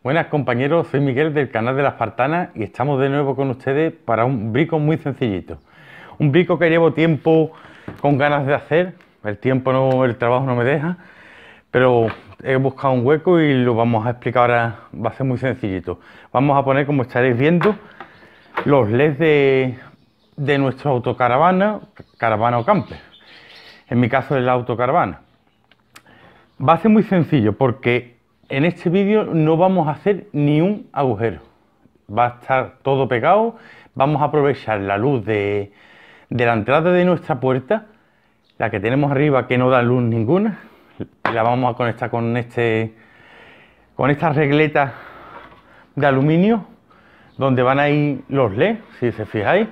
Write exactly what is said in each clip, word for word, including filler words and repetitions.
Buenas compañeros, soy Miguel del canal de La Espartana y estamos de nuevo con ustedes para un brico muy sencillito. Un brico que llevo tiempo con ganas de hacer, el tiempo no, el trabajo no me deja, pero he buscado un hueco y lo vamos a explicar ahora, va a ser muy sencillito. Vamos a poner, como estaréis viendo, los L E Ds de, de nuestra autocaravana, caravana o camper. En mi caso es la autocaravana. Va a ser muy sencillo porque en este vídeo no vamos a hacer ni un agujero. Va a estar todo pegado. Vamos a aprovechar la luz de, de la entrada de nuestra puerta, la que tenemos arriba que no da luz ninguna. La vamos a conectar con, este, con estas regletas de aluminio, donde van a ir los L E D, si se fijáis.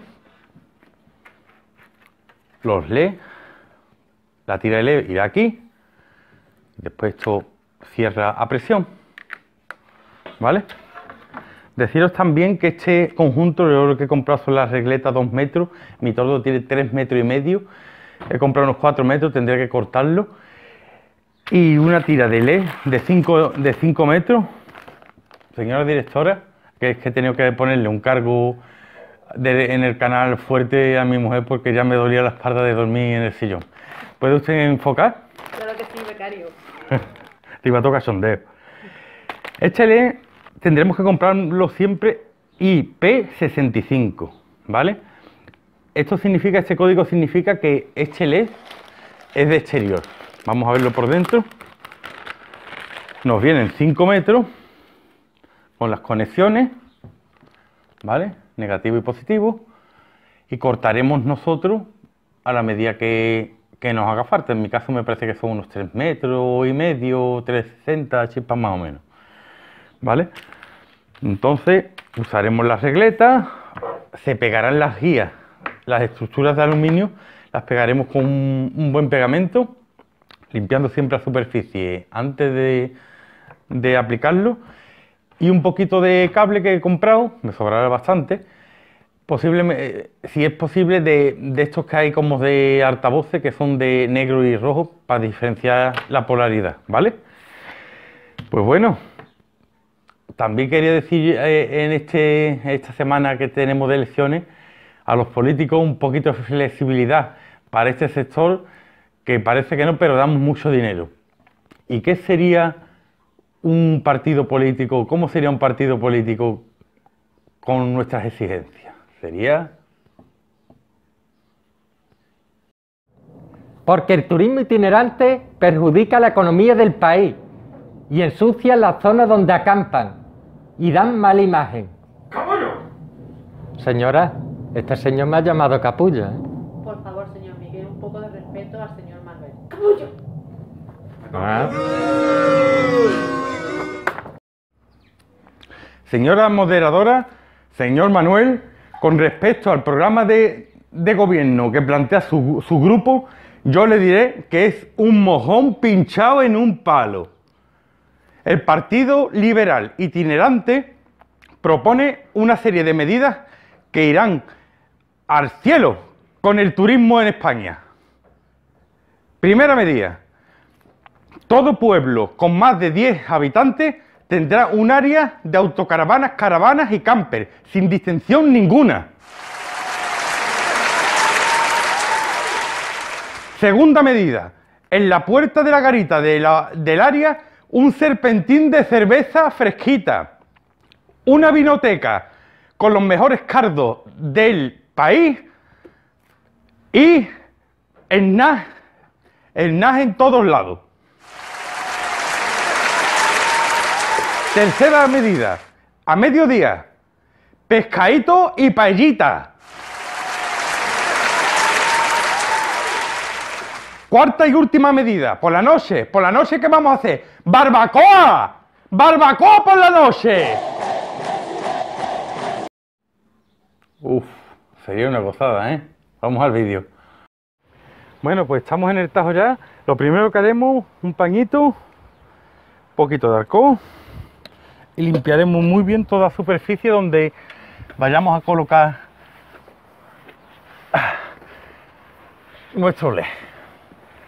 Los L E D. La tira de L E D irá aquí. Después esto cierra a presión, ¿vale? Deciros también que este conjunto, yo lo que he comprado son las regletas dos metros, mi tordo tiene tres metros y medio, he comprado unos cuatro metros, tendría que cortarlo, y una tira de L E D de cinco, de cinco metros, señora directora, que es que he tenido que ponerle un cargo de, en el canal fuerte a mi mujer porque ya me dolía la espalda de dormir en el sillón. ¿Puede usted enfocar? Claro que sí, becario. Te iba a tocar sondeo. Este L E D tendremos que comprarlo siempre I P sesenta y cinco, ¿vale? Esto significa, este código significa que este L E D es de exterior. Vamos a verlo por dentro. Nos vienen cinco metros con las conexiones, ¿vale? Negativo y positivo. Y cortaremos nosotros a la medida que, que nos haga falta. En mi caso me parece que son unos tres metros y medio, tres sesenta chispas más o menos, ¿vale? Entonces usaremos las regletas, se pegarán las guías, las estructuras de aluminio, las pegaremos con un, un buen pegamento, limpiando siempre la superficie antes de, de aplicarlo, y un poquito de cable que he comprado, me sobrará bastante. Posiblemente, si es posible, de, de estos que hay como de altavoces, que son de negro y rojo, para diferenciar la polaridad, ¿vale? Pues bueno, también quería decir eh, en este, esta semana que tenemos de elecciones, a los políticos un poquito de flexibilidad para este sector, que parece que no, pero damos mucho dinero. ¿Y qué sería un partido político? ¿Cómo sería un partido político con nuestras exigencias? Sería... Porque el turismo itinerante perjudica la economía del país y ensucia las zonas donde acampan y dan mala imagen. ¡Capullo! Señora, este señor me ha llamado capullo, ¿eh? Por favor, señor Miguel, un poco de respeto al señor Manuel. ¡Capullo! Ah. Señora moderadora, señor Manuel, con respecto al programa de, de gobierno que plantea su, su grupo, yo le diré que es un mojón pinchado en un palo. El Partido Liberal Itinerante propone una serie de medidas que irán al cielo con el turismo en España. Primera medida: todo pueblo con más de diez habitantes tendrá un área de autocaravanas, caravanas y camper, sin distinción ninguna. Segunda medida: en la puerta de la garita de la, del área, un serpentín de cerveza fresquita, una vinoteca con los mejores cardos del país y el N A S, el N A S en todos lados. Tercera medida: a mediodía, pescadito y paellita. Cuarta y última medida: por la noche, por la noche, ¿qué vamos a hacer? ¡Barbacoa! ¡Barbacoa por la noche! Uf, sería una gozada, ¿eh? Vamos al vídeo. Bueno, pues estamos en el Tajo ya. Lo primero que haremos, un pañito, un poquito de alcohol, y limpiaremos muy bien toda la superficie donde vayamos a colocar nuestro L E D.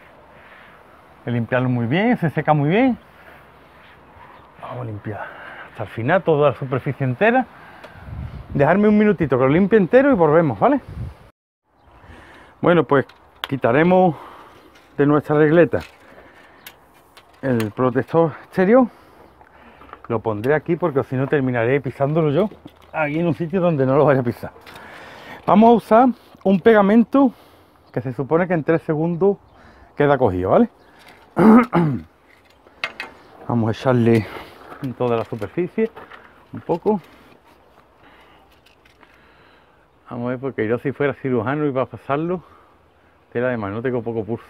Limpiarlo muy bien, se seca muy bien. Vamos a limpiar hasta el final, toda la superficie entera. Dejarme un minutito que lo limpie entero y volvemos, ¿vale? Bueno, pues quitaremos de nuestra regleta el protector exterior. Lo pondré aquí porque si no terminaré pisándolo yo aquí en un sitio donde no lo vaya a pisar. Vamos a usar un pegamento que se supone que en tres segundos queda cogido, ¿vale? Vamos a echarle en toda la superficie un poco. Vamos a ver, porque yo si fuera cirujano iba a pasarlo. Tela de mano, no tengo poco pulso.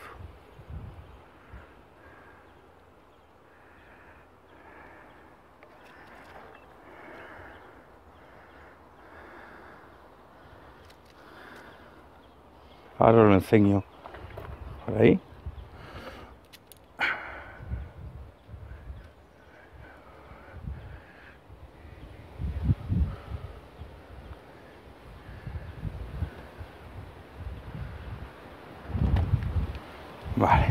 Ahora lo enseño por ahí. Vale.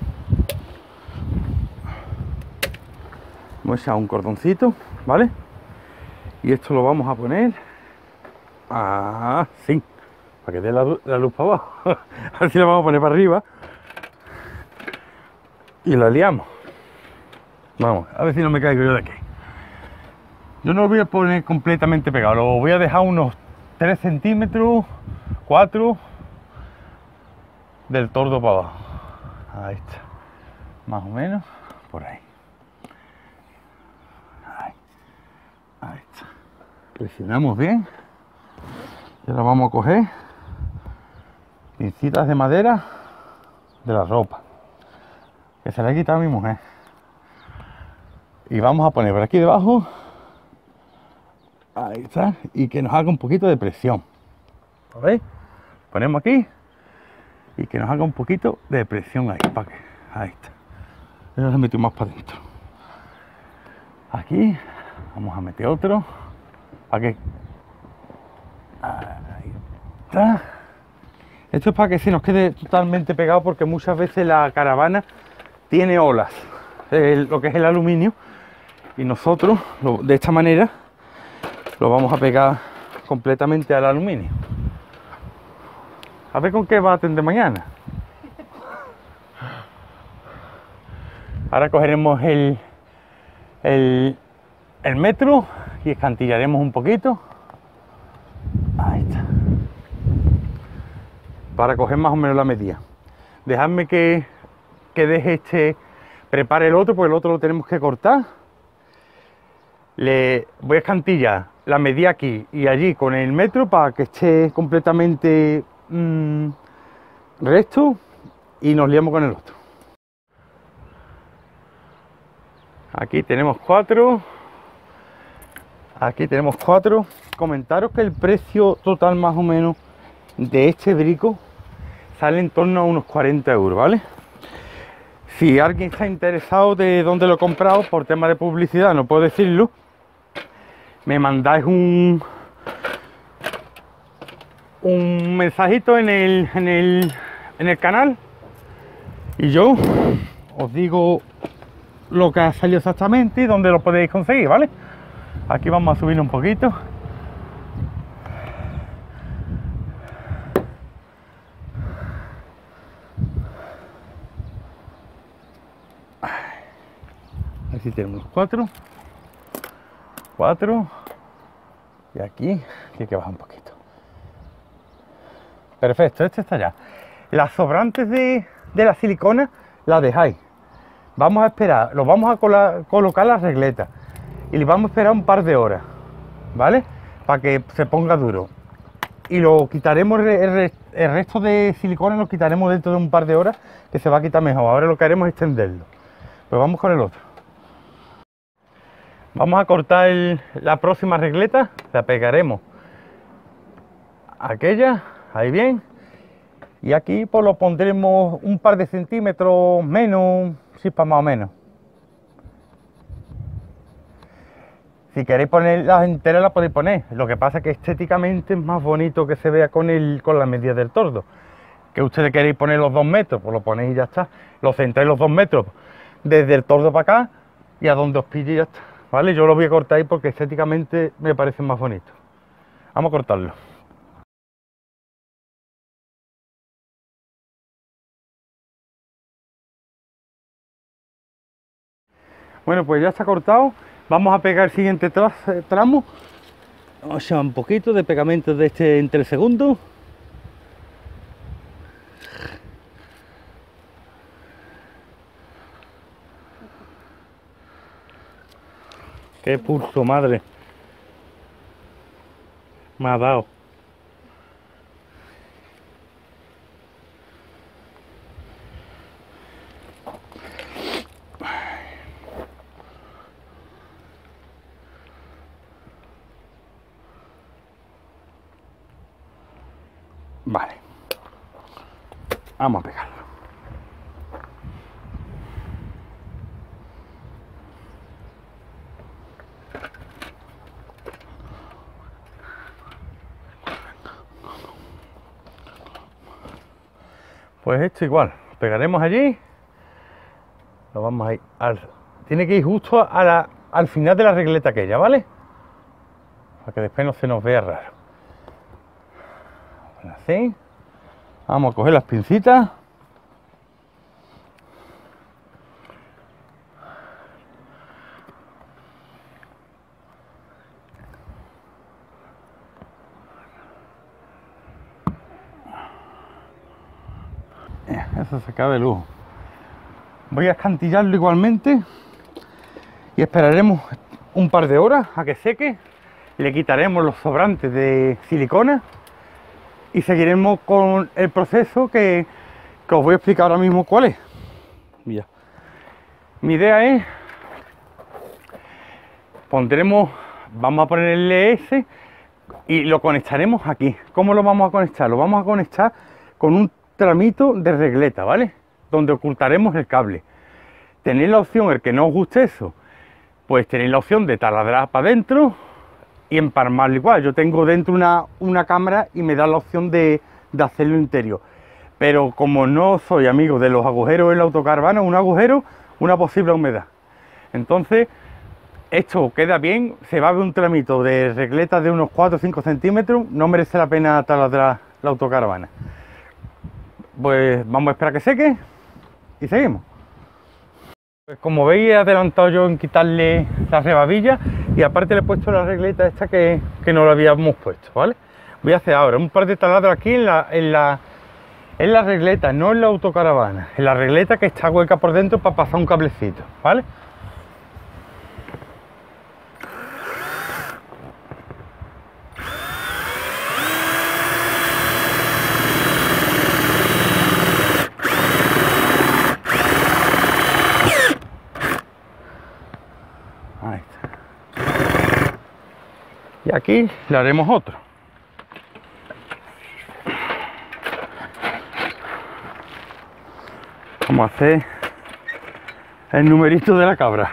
Vamos a echar un cordoncito, ¿vale? Y esto lo vamos a poner así, para que dé la, la luz para abajo. Así lo vamos a poner para arriba y la liamos. Vamos, a ver si no me caigo yo de aquí. Yo no lo voy a poner completamente pegado, lo voy a dejar unos tres centímetros, cuatro del tordo para abajo. Ahí está, más o menos por ahí. Ahí, ahí está. Presionamos bien. Y ahora vamos a coger pincitas de madera de la ropa que se la he quitado a mi mujer. Y vamos a poner por aquí debajo. Ahí está. Y que nos haga un poquito de presión. ¿Lo veis? Ponemos aquí. Y que nos haga un poquito de presión ahí, para que, ahí está. Ahora le metemos más para adentro. Aquí vamos a meter otro, para que, ahí está. Esto es para que se nos quede totalmente pegado, porque muchas veces la caravana tiene olas, el, lo que es el aluminio, y nosotros lo, de esta manera lo vamos a pegar completamente al aluminio. A ver con qué va a atender mañana. Ahora cogeremos el, el, el metro y escantillaremos un poquito. Ahí está. Para coger más o menos la medida. Dejadme que, que deje este, prepare el otro, porque el otro lo tenemos que cortar. Le voy a escantillar la medida aquí y allí con el metro para que esté completamente Mm, recto, y nos liamos con el otro. Aquí tenemos cuatro. Aquí tenemos cuatro. Comentaros que el precio total más o menos de este brico sale en torno a unos cuarenta euros, ¿vale? Si alguien está interesado de dónde lo he comprado, por tema de publicidad no puedo decirlo, me mandáis un un mensajito en el, en el en el canal y yo os digo lo que ha salido exactamente y dónde lo podéis conseguir, ¿vale? Aquí vamos a subir un poquito. Aquí tenemos cuatro cuatro y aquí hay que bajar un poquito. Perfecto, este está ya. Las sobrantes de, de la silicona las dejáis. Vamos a esperar, lo vamos a cola, colocar las regletas y le vamos a esperar un par de horas, ¿vale? Para que se ponga duro. Y lo quitaremos, el, el, el resto de silicona lo quitaremos dentro de un par de horas, que se va a quitar mejor. Ahora lo que haremos es extenderlo. Pues vamos con el otro. Vamos a cortar el, la próxima regleta, la pegaremos aquella. Ahí bien, y aquí pues lo pondremos un par de centímetros menos, sí, para más o menos. Si queréis ponerlas enteras las podéis poner, lo que pasa es que estéticamente es más bonito que se vea con, el, con la medida del tordo. Que ustedes queréis poner los dos metros, pues lo ponéis y ya está. Lo centráis los dos metros desde el tordo para acá y a donde os pille ya está, ¿vale? Yo lo voy a cortar ahí porque estéticamente me parece más bonito. Vamos a cortarlo. Bueno, pues ya está cortado. Vamos a pegar el siguiente tra- tramo. Vamos a echar un poquito de pegamento de este entre el segundo. Qué pulso, madre. Me ha dado. Vale. Vamos a pegarlo. Pues esto igual, pegaremos allí, lo vamos a ir al, tiene que ir justo a la, al final de la regleta aquella, ¿vale? Para que después no se nos vea raro. Así, vamos a coger las pincitas. Eso se acaba de lujo. Voy a escantillarlo igualmente y esperaremos un par de horas a que seque. Le quitaremos los sobrantes de silicona y seguiremos con el proceso que, que os voy a explicar ahora mismo cuál es. Mira. Mi idea es, pondremos, vamos a poner el L S y lo conectaremos aquí. ¿Cómo lo vamos a conectar? Lo vamos a conectar con un tramito de regleta, ¿vale? Donde ocultaremos el cable. Tenéis la opción, el que no os guste eso, pues tenéis la opción de taladrar para adentro y empalmarlo igual. Yo tengo dentro una, una cámara y me da la opción de, de hacerlo interior. Pero como no soy amigo de los agujeros en la autocaravana, un agujero, una posible humedad. Entonces, esto queda bien, se va a ver un tramito de regleta de unos cuatro o cinco centímetros, no merece la pena taladrar la autocaravana. Pues vamos a esperar que seque y seguimos. Pues como veis, he adelantado yo en quitarle la rebabilla y aparte le he puesto la regleta esta que, que no la habíamos puesto, ¿vale? Voy a hacer ahora un par de taladros aquí en la, en la, en la regleta, no en la autocaravana, en la regleta que está hueca por dentro para pasar un cablecito, ¿vale? Ahí está. Y aquí le haremos otro. Vamos a hacer el numerito de la cabra.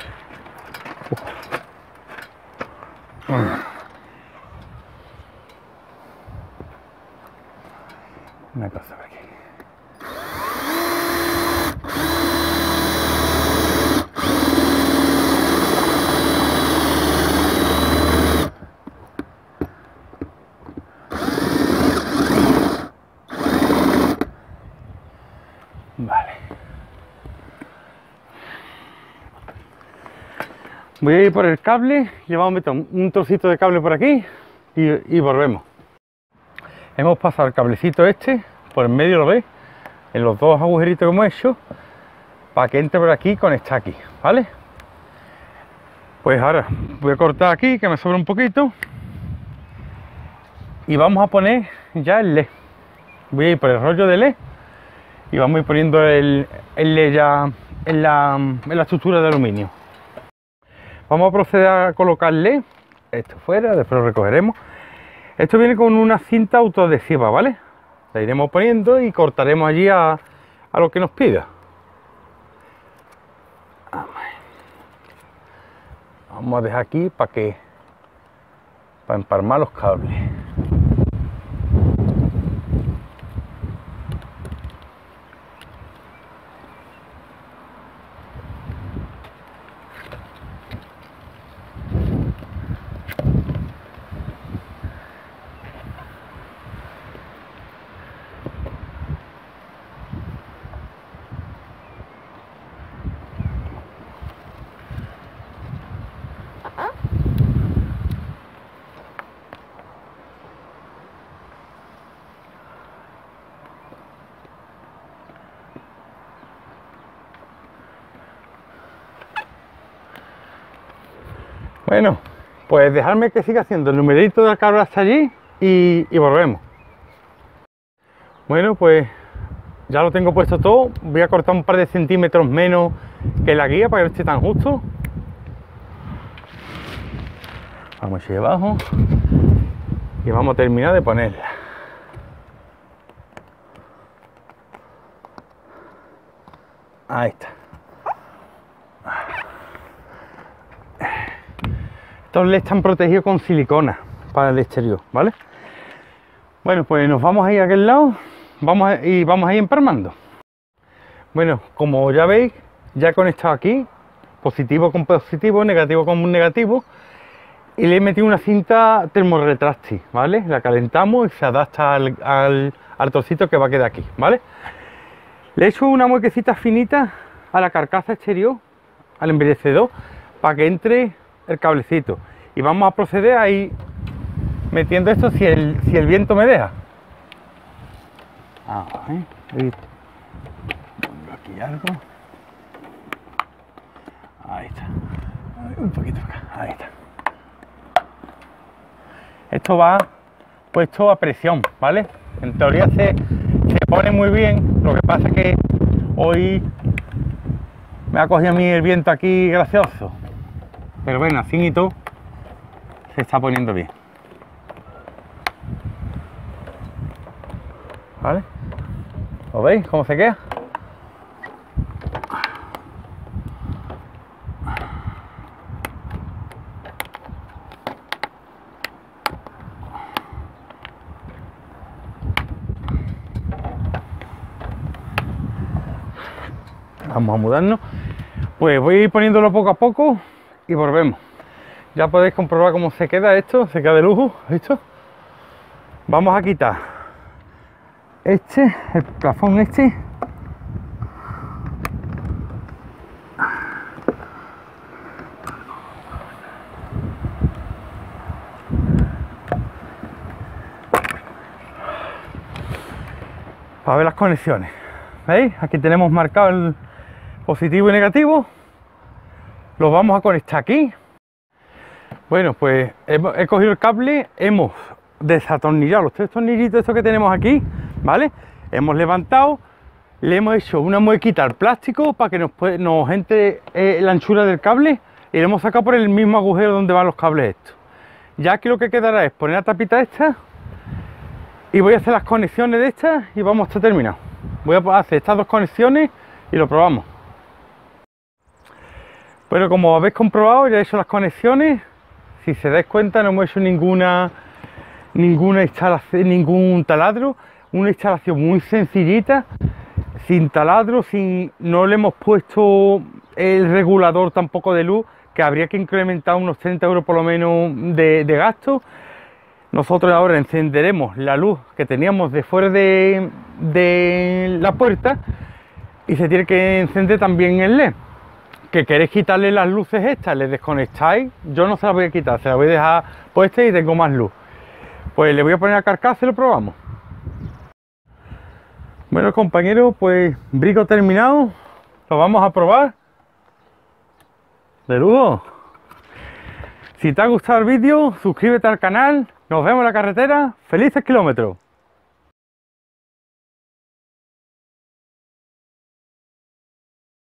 Una cosa por aquí. Vale. Voy a ir por el cable y vamos a meter un trocito de cable por aquí y, y volvemos. Hemos pasado el cablecito este por el medio, ¿lo veis? En los dos agujeritos que hemos hecho para que entre por aquí y conecte aquí, ¿vale? Pues ahora voy a cortar aquí que me sobra un poquito y vamos a poner ya el L E D. Voy a ir por el rollo de L E D y vamos a ir poniendo el, el L E D ya en la, en la estructura de aluminio. Vamos a proceder a colocar L E D, esto fuera, después lo recogeremos. Esto viene con una cinta autoadhesiva, ¿vale? La iremos poniendo y cortaremos allí a, a lo que nos pida. Vamos a dejar aquí para que para empalmar los cables. Bueno, pues dejarme que siga haciendo el numerito del cable hasta allí y, y volvemos. Bueno, pues ya lo tengo puesto todo. Voy a cortar un par de centímetros menos que la guía para que no esté tan justo. Vamos aquí abajo y vamos a terminar de ponerla. Ahí está. Estos L E D están protegidos con silicona para el exterior, ¿vale? Bueno, pues nos vamos a ir a aquel lado, vamos a, y vamos a ir empalmando. Bueno, como ya veis, ya he conectado aquí, positivo con positivo, negativo con negativo, y le he metido una cinta termorretráctil, ¿vale? La calentamos y se adapta al, al, al trocito que va a quedar aquí, ¿vale? Le he hecho una muequecita finita a la carcasa exterior, al embellecedor, para que entre el cablecito. Y vamos a proceder a ir metiendo esto si el, si el viento me deja. Ah, ¿eh? Pongo aquí algo. Ahí está. Un poquito acá. Ahí está. Esto va puesto a presión, ¿vale? En teoría se, se pone muy bien. Lo que pasa es que hoy me ha cogido a mí el viento aquí gracioso. Pero bueno, así y todo se está poniendo bien. ¿Vale? ¿Lo veis cómo se queda? Vamos a mudarnos. Pues voy a ir poniéndolo poco a poco y volvemos. Ya podéis comprobar cómo se queda esto, se queda de lujo, ¿visto? Vamos a quitar este, el plafón este. Para ver las conexiones. ¿Veis? Aquí tenemos marcado el positivo y negativo. Los vamos a conectar aquí. Bueno, pues he, he cogido el cable, hemos desatornillado los tres tornillitos estos que tenemos aquí, ¿vale? Hemos levantado, le hemos hecho una muequita al plástico para que nos, puede, nos entre eh, la anchura del cable y le hemos sacado por el mismo agujero donde van los cables estos. Ya aquí lo que quedará es poner la tapita esta y voy a hacer las conexiones de estas y vamos a estar terminado. Voy a hacer estas dos conexiones y lo probamos. Bueno, como habéis comprobado, ya he hecho las conexiones. Si se dais cuenta, no hemos hecho ninguna ninguna instalación, ningún taladro, una instalación muy sencillita, sin taladro, sin, no le hemos puesto el regulador tampoco de luz, que habría que incrementar unos treinta euros por lo menos de, de gasto. Nosotros ahora encenderemos la luz que teníamos de fuera de, de la puerta y se tiene que encender también el L E D. Que queréis quitarle las luces estas, le desconectáis, yo no se las voy a quitar, se las voy a dejar puestas y tengo más luz. Pues le voy a poner la carcasa y lo probamos. Bueno, compañeros, pues brico terminado, lo vamos a probar. De lujo. Si te ha gustado el vídeo, suscríbete al canal, nos vemos en la carretera, felices kilómetros.